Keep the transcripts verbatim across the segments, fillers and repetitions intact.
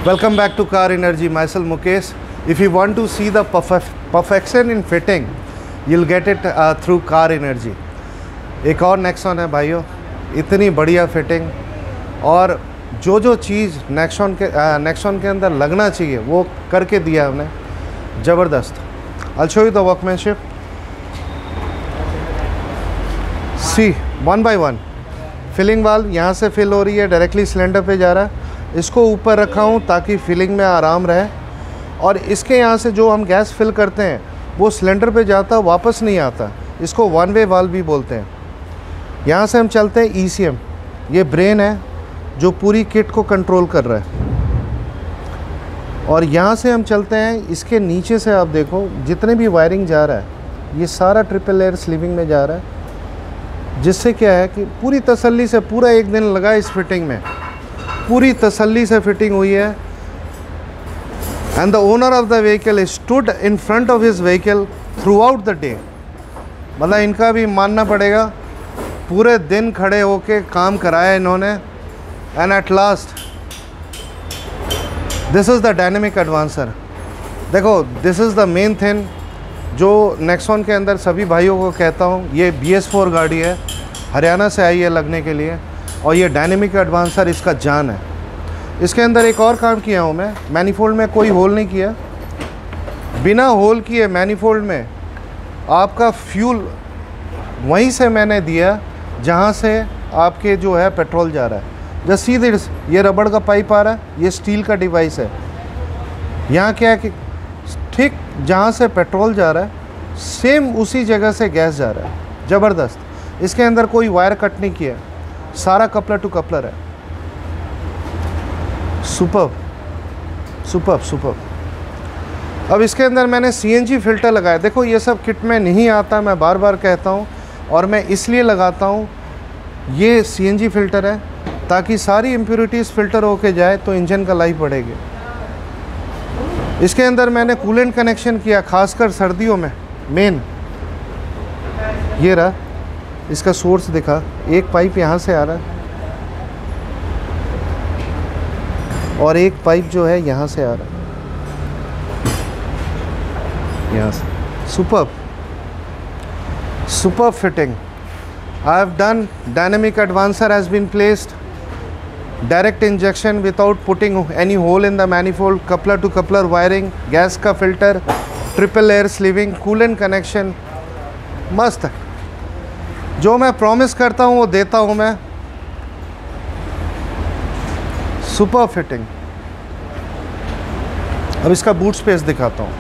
Welcome back to Car Energy. Myself Mukesh. If you want to see the perfe perfection in fitting, you'll get it uh, through Car Energy. एक और Nexon है भाइयों, इतनी बढ़िया fitting और जो जो चीज़ नेक्सॉन के नेक्सॉन के अंदर लगना चाहिए वो करके दिया हमने, ज़बरदस्त। I'll show you the workmanship. See, one by one. Filling valve यहाँ से फिल हो रही है, डायरेक्टली सिलेंडर पे जा रहा है। इसको ऊपर रखा हूँ ताकि फिलिंग में आराम रहे, और इसके यहाँ से जो हम गैस फिल करते हैं वो सिलेंडर पे जाता वापस नहीं आता। इसको वन वे वाल्व भी बोलते हैं। यहाँ से हम चलते हैं ई सी एम, ये ब्रेन है जो पूरी किट को कंट्रोल कर रहा है। और यहाँ से हम चलते हैं, इसके नीचे से आप देखो जितने भी वायरिंग जा रहा है ये सारा ट्रिपल लेयर स्लीविंग में जा रहा है, जिससे क्या है कि पूरी तसल्ली से, पूरा एक दिन लगा इस फिटिंग में, पूरी तसल्ली से फिटिंग हुई है। And the owner of the vehicle stood in front of his vehicle throughout the day. मतलब इनका भी मानना पड़ेगा, पूरे दिन खड़े होके काम कराया इन्होंने। And at last this is the dynamic advancer. देखो, this is the main thing जो नेक्सॉन के अंदर सभी भाइयों को कहता हूँ। ये बी एस फोर गाड़ी है, हरियाणा से आई है लगने के लिए, और ये डायनेमिक एडवांसर इसका जान है। इसके अंदर एक और काम किया हूँ मैं, मैनीफोल्ड में कोई होल नहीं किया, बिना होल किए मैनीफोल्ड में आपका फ्यूल वहीं से मैंने दिया जहाँ से आपके जो है पेट्रोल जा रहा है। जस्ट सी दिस, ये रबड़ का पाइप आ रहा है, ये स्टील का डिवाइस है। यहाँ क्या है कि ठीक जहाँ से पेट्रोल जा रहा है सेम उसी जगह से गैस जा रहा है। ज़बरदस्त। इसके अंदर कोई वायर कट नहीं किया, सारा कपलर टू कपलर है। Superb superb superb. अब इसके अंदर मैंने सी एन जी फ़िल्टर लगाया। देखो, ये सब किट में नहीं आता, मैं बार बार कहता हूँ, और मैं इसलिए लगाता हूँ। ये सी एन जी फ़िल्टर है ताकि सारी इम्प्योरिटीज़ फ़िल्टर होके जाए तो इंजन का लाइफ बढ़ेगी। इसके अंदर मैंने कूलेंट कनेक्शन किया, खासकर सर्दियों में मेन। ये रहा, इसका सोर्स दिखा, एक पाइप यहाँ से आ रहा है और एक पाइप जो है यहाँ से आ रहा है, यहाँ से। Superb superb fitting. I have done, dynamic advancer has been placed, direct injection without putting any hole in the manifold, coupler to coupler wiring, gas का filter, triple layer sleeving, coolant connection. मस्त है। जो मैं promise करता हूँ वो देता हूँ मैं। Super fitting. अब इसका बूट स्पेस दिखाता हूँ।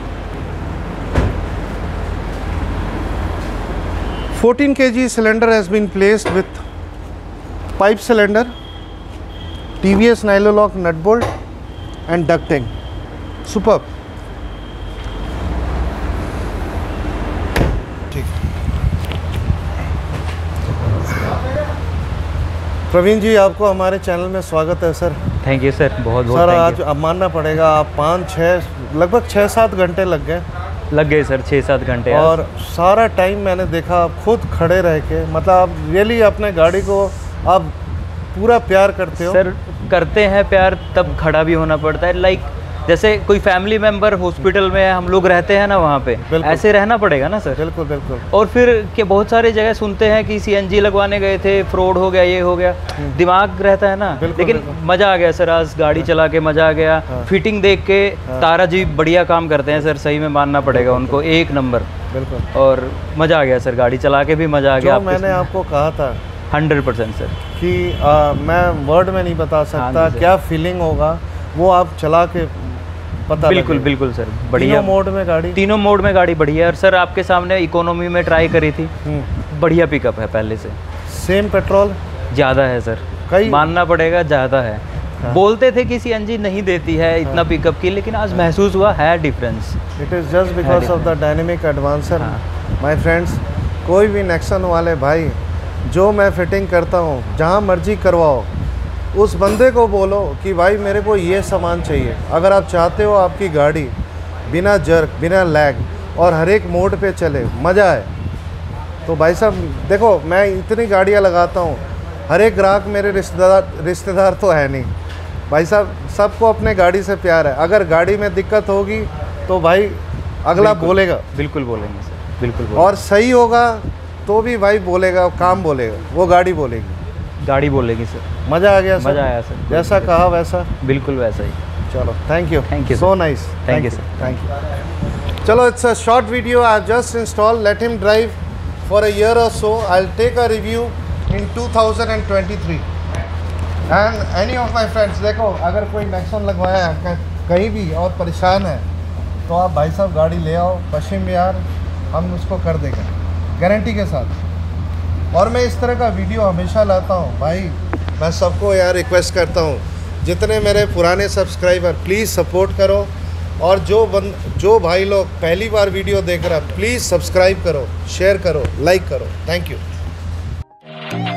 Fourteen K G cylinder has been placed with pipe cylinder, T V S nylock nut bolt and ducting. Super. Praveen ji, आपको हमारे चैनल में स्वागत है सर। थैंक यू सर, बहुत बहुत सर आज अब मानना पड़ेगा, आप पाँच छः लगभग छः सात घंटे लग गए लग गए सर, छः सात घंटे। और सारा टाइम मैंने देखा आप खुद खड़े रह के, मतलब आप रियली अपने गाड़ी को आप पूरा प्यार करते हो। सर करते हैं प्यार, तब खड़ा भी होना पड़ता है। लाइक जैसे कोई फैमिली मेंबर हॉस्पिटल में हम लोग रहते हैं ना, वहाँ पे ऐसे रहना पड़ेगा ना सर। बिल्कुल बिल्कुल। और फिर कि बहुत सारी जगह सुनते हैं कि सी एन जी लगवाने गए थे, फ्रॉड हो गया, ये हो गया, दिमाग रहता है ना। लेकिन मज़ा आ गया सर, आज गाड़ी चला के मज़ा आ गया। हाँ। फिटिंग देख के हाँ। तारा जी बढ़िया काम करते हैं सर, सही में मानना पड़ेगा उनको, एक नंबर। बिल्कुल। और मज़ा आ गया सर, गाड़ी चला के भी मज़ा आ गया। मैंने आपको कहा था हंड्रेड परसेंट सर कि आ, मैं वर्ड में नहीं बता सकता क्या फीलिंग होगा, वो आप चला के पता। बिल्कुल बिल्कुल सर, बढ़िया। तीनों मोड में गाड़ी तीनों मोड में गाड़ी बढ़िया है। और सर आपके सामने इकोनॉमी में ट्राई करी थी, बढ़िया पिकअप है पहले से। सेम पेट्रोल ज़्यादा है सर, कई मानना पड़ेगा, ज़्यादा है। हाँ। बोलते थे कि सी एन जी नहीं देती है इतना हाँ। पिकअप की, लेकिन आज महसूस हुआ है difference. It is just because of the dynamic advancer. My friends, कोई भी नेक्सन वाले भाई, जो मैं फिटिंग करता हूँ जहाँ मर्जी करवाओ, उस बंदे को बोलो कि भाई मेरे को ये सामान चाहिए। अगर आप चाहते हो आपकी गाड़ी बिना जर्क, बिना लैग और हर एक मोड पे चले, मज़ा आए, तो भाई साहब देखो, मैं इतनी गाड़ियाँ लगाता हूँ, हर एक ग्राहक मेरे रिश्तेदार रिश्तेदार तो है नहीं, भाई साहब सबको अपने गाड़ी से प्यार है, अगर गाड़ी में दिक्कत होगी तो भाई अगला बोलेगा, बिल्कुल बोलेंगे सर, बिल्कुल बोलेंगे। और सही होगा तो भी भाई बोलेगा, काम बोलेगा, वो गाड़ी बोलेगी, गाड़ी बोलेगी सर। मज़ा आ गया सर, मज़ा आया सर, जैसा कहा वैसा, बिल्कुल वैसा ही। चलो thank you, thank you so nice, thank you sir, thank you. चलो it's a short video, I just install, let him drive for a year और so, I will take a review in two thousand twenty three. And any of my friends, देखो अगर कोई Nexon लगवाया है कहीं भी और परेशान है तो आप भाई साहब गाड़ी ले आओ पश्चिम बिहार, हम उसको कर देंगे गारंटी के साथ। और मैं इस तरह का वीडियो हमेशा लाता हूँ भाई, मैं सबको यार रिक्वेस्ट करता हूँ, जितने मेरे पुराने सब्सक्राइबर प्लीज़ सपोर्ट करो, और जो बंद जो भाई लोग पहली बार वीडियो देख रहा प्लीज़ सब्सक्राइब करो, शेयर करो, लाइक करो। Thank you.